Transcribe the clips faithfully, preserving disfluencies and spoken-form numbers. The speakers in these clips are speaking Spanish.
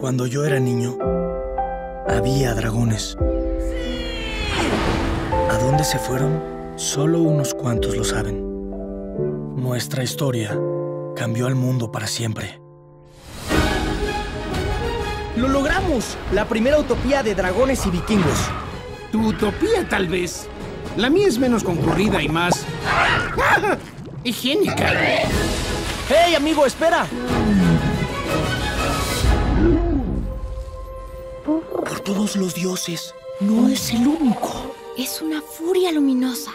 Cuando yo era niño, había dragones. ¿A dónde se fueron? Solo unos cuantos lo saben. Nuestra historia cambió al mundo para siempre. ¡Lo logramos! La primera utopía de dragones y vikingos. Tu utopía, tal vez. La mía es menos concurrida y más... higiénica. ¡Hey, amigo, espera! Por todos los dioses, no es el único. Es una furia luminosa.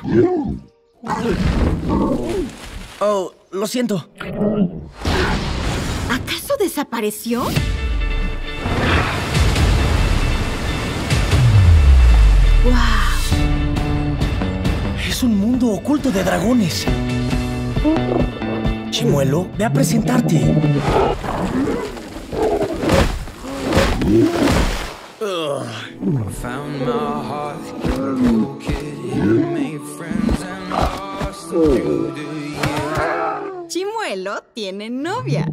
Oh, lo siento. ¿Acaso desapareció? ¡Wow! Es un mundo oculto de dragones. Chimuelo, ve a presentarte. Ugh. Chimuelo tiene novia.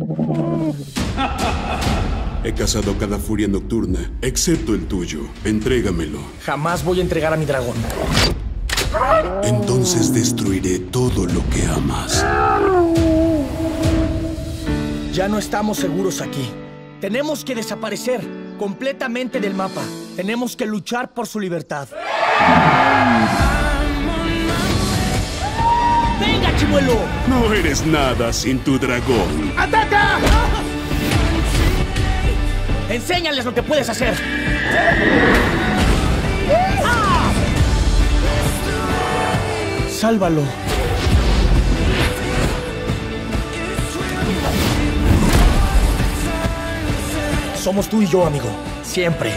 He cazado cada furia nocturna, excepto el tuyo. Entrégamelo. Jamás voy a entregar a mi dragón. Entonces destruiré todo lo que amas. Ya no estamos seguros aquí. Tenemos que desaparecer completamente del mapa. Tenemos que luchar por su libertad. ¡Venga, Chimuelo! No eres nada sin tu dragón. ¡Ataca! ¡Enséñales lo que puedes hacer! ¡Ah! ¡Sálvalo! Somos tú y yo, amigo. Siempre.